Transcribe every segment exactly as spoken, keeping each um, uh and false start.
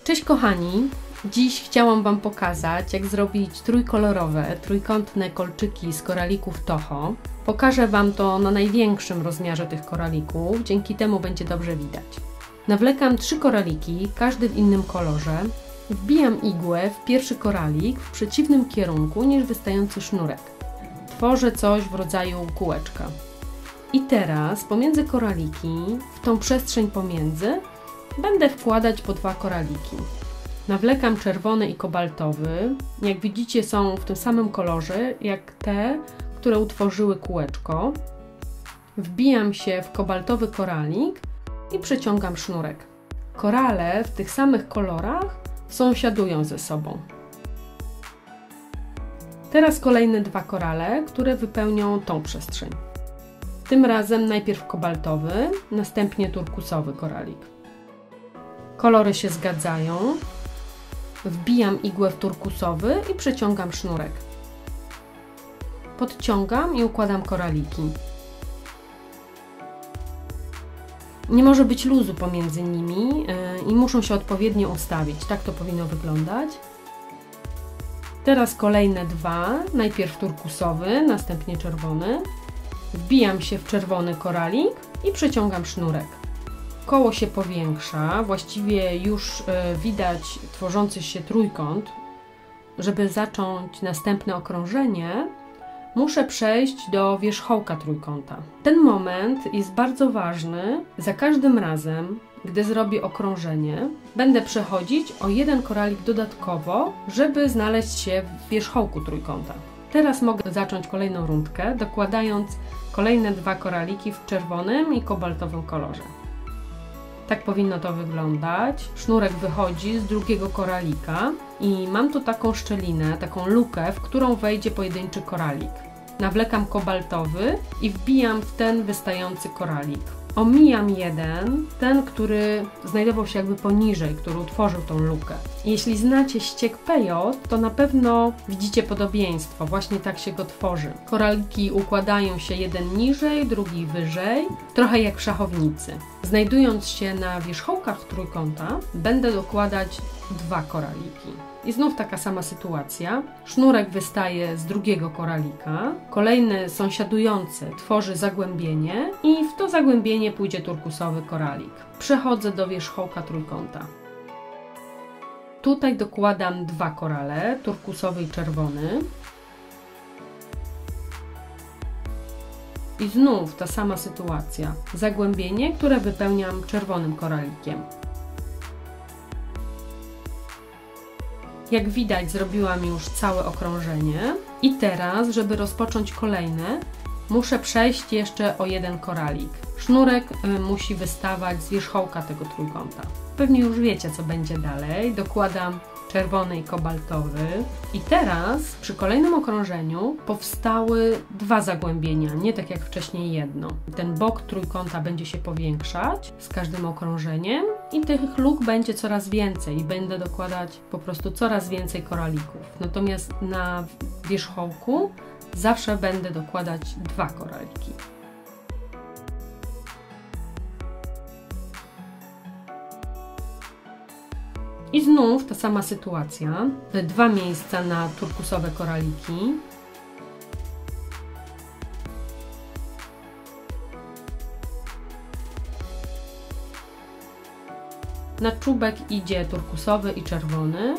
Cześć kochani! Dziś chciałam Wam pokazać, jak zrobić trójkolorowe, trójkątne kolczyki z koralików Toho. Pokażę Wam to na największym rozmiarze tych koralików, dzięki temu będzie dobrze widać. Nawlekam trzy koraliki, każdy w innym kolorze. Wbijam igłę w pierwszy koralik w przeciwnym kierunku niż wystający sznurek. Tworzę coś w rodzaju kółeczka. I teraz pomiędzy koraliki, w tą przestrzeń pomiędzy, będę wkładać po dwa koraliki. Nawlekam czerwony i kobaltowy. Jak widzicie, są w tym samym kolorze jak te, które utworzyły kółeczko. Wbijam się w kobaltowy koralik i przeciągam sznurek. Korale w tych samych kolorach sąsiadują ze sobą. Teraz kolejne dwa korale, które wypełnią tą przestrzeń. Tym razem najpierw kobaltowy, następnie turkusowy koralik. Kolory się zgadzają. Wbijam igłę w turkusowy i przeciągam sznurek. Podciągam i układam koraliki. Nie może być luzu pomiędzy nimi i muszą się odpowiednio ustawić. Tak to powinno wyglądać. Teraz kolejne dwa. Najpierw turkusowy, następnie czerwony. Wbijam się w czerwony koralik i przeciągam sznurek. Koło się powiększa, właściwie już widać tworzący się trójkąt. Żeby zacząć następne okrążenie, muszę przejść do wierzchołka trójkąta. Ten moment jest bardzo ważny. Za każdym razem, gdy zrobię okrążenie, będę przechodzić o jeden koralik dodatkowo, żeby znaleźć się w wierzchołku trójkąta. Teraz mogę zacząć kolejną rundkę, dokładając kolejne dwa koraliki w czerwonym i kobaltowym kolorze. Tak powinno to wyglądać. Sznurek wychodzi z drugiego koralika i mam tu taką szczelinę, taką lukę, w którą wejdzie pojedynczy koralik. Nawlekam kobaltowy i wbijam w ten wystający koralik. Omijam jeden, ten, który znajdował się jakby poniżej, który utworzył tą lukę. Jeśli znacie ściek pejot, to na pewno widzicie podobieństwo, właśnie tak się go tworzy. Koraliki układają się jeden niżej, drugi wyżej, trochę jak w szachownicy. Znajdując się na wierzchołkach trójkąta, będę dokładać dwa koraliki. I znów taka sama sytuacja. Sznurek wystaje z drugiego koralika, kolejny sąsiadujący tworzy zagłębienie i w to zagłębienie pójdzie turkusowy koralik. Przechodzę do wierzchołka trójkąta. Tutaj dokładam dwa korale, turkusowy i czerwony. I znów ta sama sytuacja. Zagłębienie, które wypełniam czerwonym koralikiem. Jak widać, zrobiłam już całe okrążenie i teraz, żeby rozpocząć kolejne, muszę przejść jeszcze o jeden koralik. Sznurek musi wystawać z wierzchołka tego trójkąta. Pewnie już wiecie, co będzie dalej. Dokładam czerwony i kobaltowy. I teraz przy kolejnym okrążeniu powstały dwa zagłębienia, nie tak jak wcześniej jedno. Ten bok trójkąta będzie się powiększać z każdym okrążeniem i tych luk będzie coraz więcej i będę dokładać po prostu coraz więcej koralików. Natomiast na wierzchołku zawsze będę dokładać dwa koraliki. I znów ta sama sytuacja, dwa miejsca na turkusowe koraliki. Na czubek idzie turkusowy i czerwony.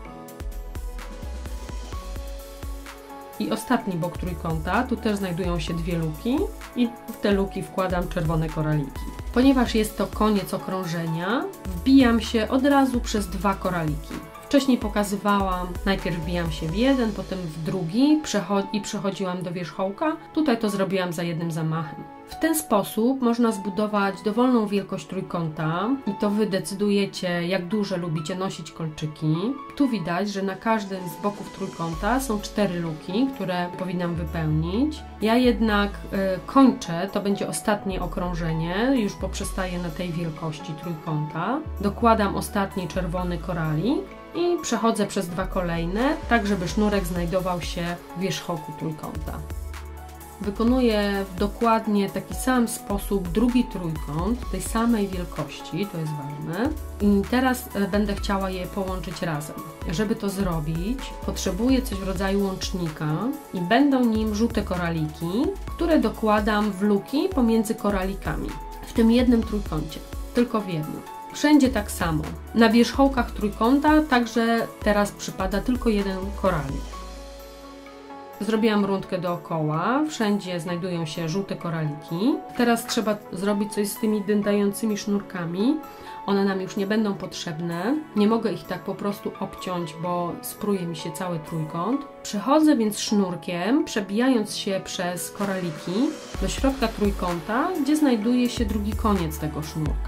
I ostatni bok trójkąta, tu też znajdują się dwie luki i w te luki wkładam czerwone koraliki. Ponieważ jest to koniec okrążenia, wbijam się od razu przez dwa koraliki. Wcześniej pokazywałam, najpierw wbijam się w jeden, potem w drugi i przechodziłam do wierzchołka. Tutaj to zrobiłam za jednym zamachem. W ten sposób można zbudować dowolną wielkość trójkąta i to Wy decydujecie, jak duże lubicie nosić kolczyki. Tu widać, że na każdym z boków trójkąta są cztery luki, które powinnam wypełnić. Ja jednak y, kończę, to będzie ostatnie okrążenie, już poprzestaję na tej wielkości trójkąta. Dokładam ostatni czerwony koralik i przechodzę przez dwa kolejne, tak żeby sznurek znajdował się w wierzchołku trójkąta. wykonuję w dokładnie taki sam sposób drugi trójkąt tej samej wielkości, to jest ważne. I teraz będę chciała je połączyć razem. Żeby to zrobić, potrzebuję coś w rodzaju łącznika i będą nim żółte koraliki, które dokładam w luki pomiędzy koralikami. W tym jednym trójkącie, tylko w jednym. Wszędzie tak samo. Na wierzchołkach trójkąta także teraz przypada tylko jeden koralik. Zrobiłam rundkę dookoła, wszędzie znajdują się żółte koraliki. Teraz trzeba zrobić coś z tymi dętającymi sznurkami. One nam już nie będą potrzebne. Nie mogę ich tak po prostu obciąć, bo spruje mi się cały trójkąt. Przechodzę więc sznurkiem, przebijając się przez koraliki do środka trójkąta, gdzie znajduje się drugi koniec tego sznurka.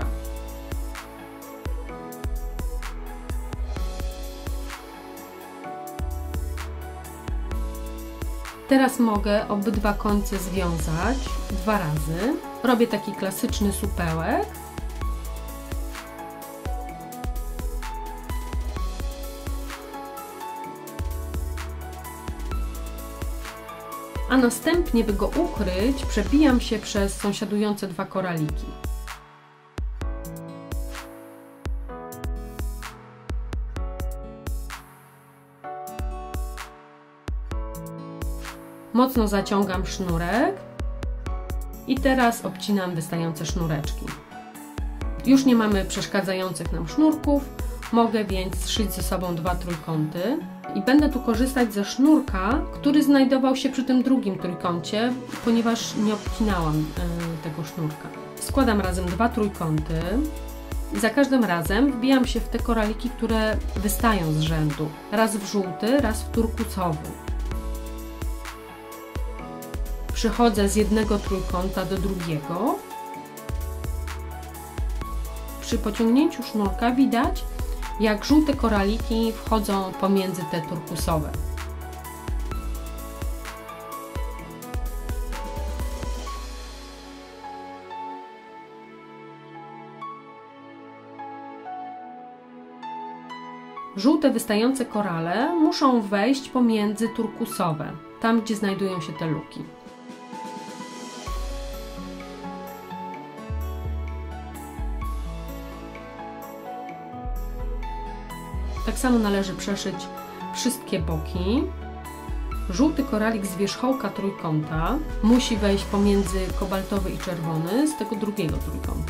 Teraz mogę obydwa końce związać dwa razy. Robię taki klasyczny supełek. A następnie, by go ukryć, przebijam się przez sąsiadujące dwa koraliki. Mocno zaciągam sznurek i teraz obcinam wystające sznureczki. Już nie mamy przeszkadzających nam sznurków, mogę więc zszyć ze sobą dwa trójkąty i będę tu korzystać ze sznurka, który znajdował się przy tym drugim trójkącie, ponieważ nie obcinałam yy, tego sznurka. Składam razem dwa trójkąty i za każdym razem wbijam się w te koraliki, które wystają z rzędu. Raz w żółty, raz w turkusowy. Przechodzę z jednego trójkąta do drugiego. Przy pociągnięciu sznurka widać, jak żółte koraliki wchodzą pomiędzy te turkusowe. Żółte wystające korale muszą wejść pomiędzy turkusowe, tam gdzie znajdują się te luki. Tak samo należy przeszyć wszystkie boki. Żółty koralik z wierzchołka trójkąta musi wejść pomiędzy kobaltowy i czerwony z tego drugiego trójkąta.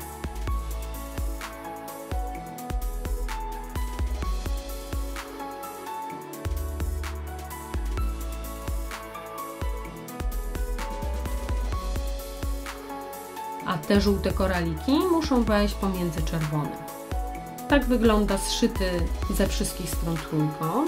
A te żółte koraliki muszą wejść pomiędzy czerwone. Tak wygląda zszyty ze wszystkich stron trójkąt.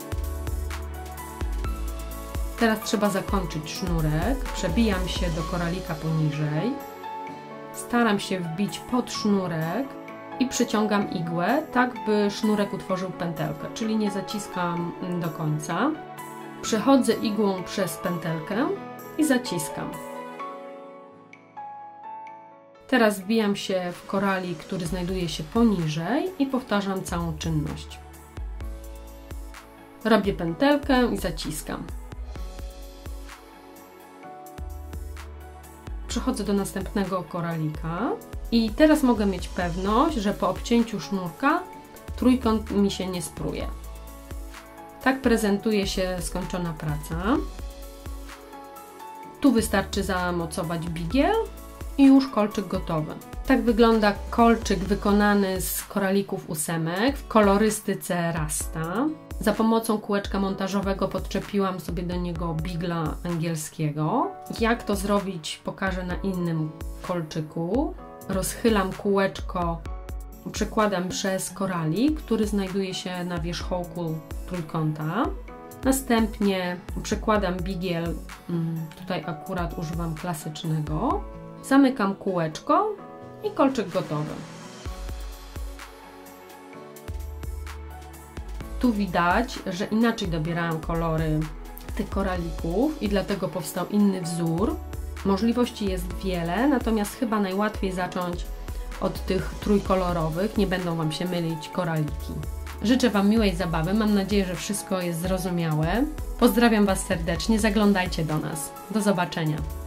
Teraz trzeba zakończyć sznurek. Przebijam się do koralika poniżej. Staram się wbić pod sznurek i przyciągam igłę, tak by sznurek utworzył pętelkę, czyli nie zaciskam do końca. Przechodzę igłą przez pętelkę i zaciskam. Teraz wbijam się w koralik, który znajduje się poniżej i powtarzam całą czynność. Robię pętelkę i zaciskam. Przechodzę do następnego koralika i teraz mogę mieć pewność, że po obcięciu sznurka trójkąt mi się nie spruje. Tak prezentuje się skończona praca. Tu wystarczy zamocować bigiel i już kolczyk gotowy. Tak wygląda kolczyk wykonany z koralików ósemek w kolorystyce Rasta. Za pomocą kółeczka montażowego podczepiłam sobie do niego bigla angielskiego. Jak to zrobić, pokażę na innym kolczyku. Rozchylam kółeczko, przekładam przez koralik, który znajduje się na wierzchołku trójkąta. Następnie przekładam bigiel, tutaj akurat używam klasycznego. Zamykam kółeczko i kolczyk gotowy. Tu widać, że inaczej dobierałam kolory tych koralików i dlatego powstał inny wzór. Możliwości jest wiele, natomiast chyba najłatwiej zacząć od tych trójkolorowych, nie będą Wam się mylić koraliki. Życzę Wam miłej zabawy, mam nadzieję, że wszystko jest zrozumiałe. Pozdrawiam Was serdecznie, zaglądajcie do nas. Do zobaczenia.